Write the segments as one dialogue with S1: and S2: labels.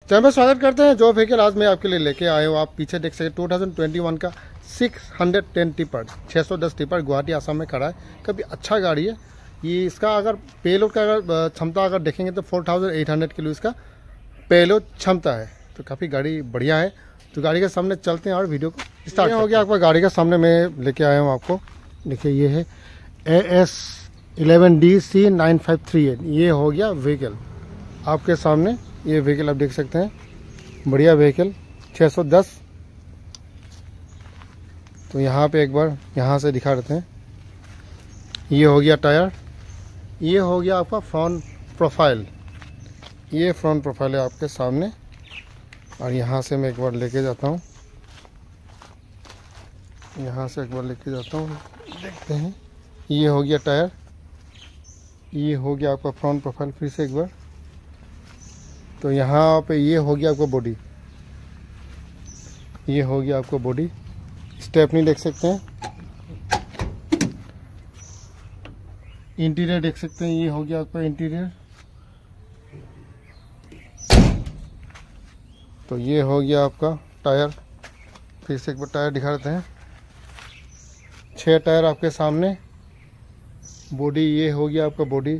S1: Channel में स्वागत करते हैं। जो व्हीकल आज मैं आपके लिए लेके आए हूँ, आप पीछे देख सकते 2021 का 610 टिपर 610 टिपर गुवाहाटी आसाम में खड़ा है। काफ़ी अच्छा गाड़ी है ये। इसका अगर पेलोड का अगर क्षमता अगर देखेंगे तो 4800 किलो इसका पेलोड क्षमता है। तो काफ़ी गाड़ी बढ़िया है। तो गाड़ी के सामने चलते हैं और वीडियो को स्टार्ट हो गया। आपका गाड़ी का सामने मैं लेके आया हूँ आपको। देखिए ये है AS11DC9538। ये हो गया व्हीकल आपके सामने। ये व्हीकल आप देख सकते हैं, बढ़िया व्हीकल 610। तो यहाँ पे एक बार यहाँ से दिखा देते हैं। ये हो गया टायर, ये हो गया आपका फ्रंट प्रोफाइल। ये फ्रंट प्रोफाइल है आपके सामने। और यहाँ से मैं एक बार लेके जाता हूँ, यहाँ से एक बार लेके जाता हूँ, देखते हैं। ये हो गया टायर, ये हो गया आपका फ्रंट प्रोफाइल। फिर से एक बार तो यहाँ पे ये हो गया आपका बॉडी, ये हो गया आपका बॉडी। स्टेपनी देख सकते हैं, इंटीरियर देख सकते हैं। ये हो गया आपका इंटीरियर। तो ये हो गया आपका टायर। फिर से एक बार टायर दिखा देते हैं। 6 टायर आपके सामने। बॉडी ये हो गया आपका बॉडी।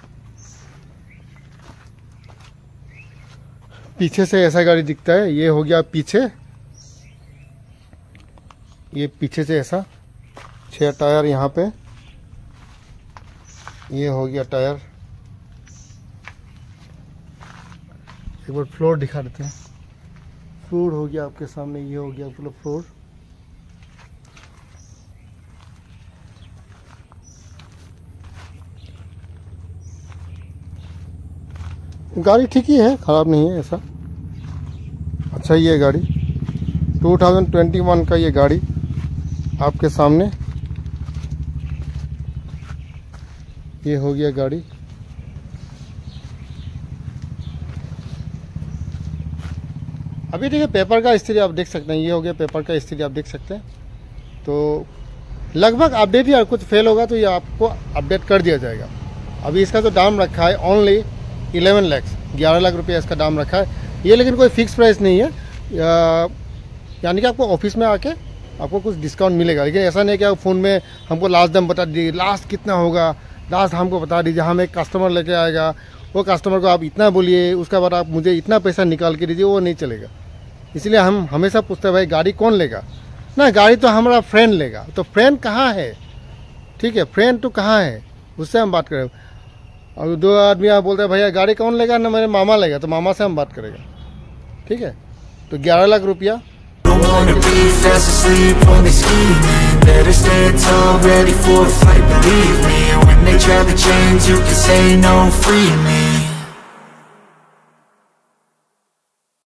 S1: पीछे से ऐसा गाड़ी दिखता है। ये हो गया पीछे, ये पीछे से ऐसा 6 टायर यहाँ पे। ये हो गया टायर। एक बार फ्लोर दिखा देते हैं। फ्लोर हो गया आपके सामने। ये हो गया पूरा फ्लोर। गाड़ी ठीक ही है, ख़राब नहीं है ऐसा, अच्छा ही है गाड़ी। 2021 का ये गाड़ी आपके सामने। ये हो गया गाड़ी। अभी देखिए पेपर का स्थिति आप देख सकते हैं। ये हो गया पेपर का स्थिति आप देख सकते हैं। तो लगभग अपडेट या कुछ फेल होगा तो ये आपको अपडेट कर दिया जाएगा। अभी इसका जो दाम रखा है ओनली 11 लाख 11 लाख रुपये इसका दाम रखा है ये। लेकिन कोई फिक्स प्राइस नहीं है, यानी कि आपको ऑफिस में आके आपको कुछ डिस्काउंट मिलेगा। लेकिन ऐसा नहीं कि आप फ़ोन में हमको लास्ट दाम बता दीजिए, लास्ट कितना होगा लास्ट हमको बता दीजिए। हम एक कस्टमर लेके आएगा, वो कस्टमर को आप इतना बोलिए, उसके बाद आप मुझे इतना पैसा निकाल के दीजिए, वो नहीं चलेगा। इसलिए हम हमेशा पूछते हैं भाई गाड़ी कौन लेगा ना। गाड़ी तो हमारा फ्रेंड लेगा। तो फ्रेंड कहाँ है, ठीक है, फ्रेंड तो कहाँ है, उससे हम बात करें। और 2 आदमी आप बोलते हैं भैया गाड़ी कौन लेगा ना, मेरे मामा लेगा, तो मामा से हम बात करेगा, ठीक है। तो 11 लाख रुपया।
S2: Better stay tall, ready for a fight, believe me. When they try to change, you can say no, free me.